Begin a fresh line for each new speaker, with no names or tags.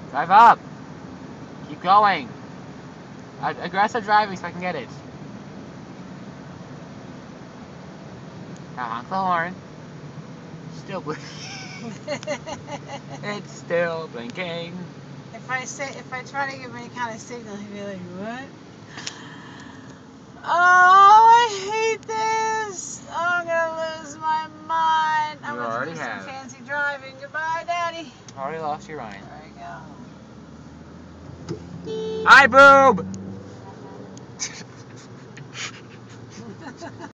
Drive up. Keep going. Aggressive driving so I can get it. Now honk the horn. Still blinking. It's still blinking.
If I try to give any kind of signal, he'd be like, what? Oh, I hate this. Oh, I'm gonna lose my mind. I'm gonna do some fancy driving. Goodbye, Daddy.
Already lost your mind.
There you
Hi, boob!
go.